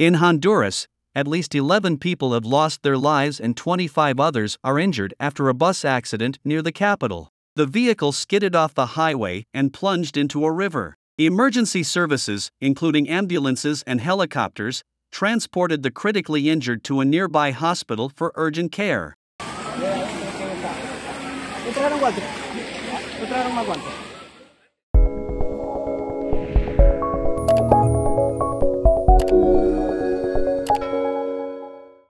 In Honduras, at least 11 people have lost their lives and 25 others are injured after a bus accident near the capital. The vehicle skidded off the highway and plunged into a river. Emergency services, including ambulances and helicopters, transported the critically injured to a nearby hospital for urgent care.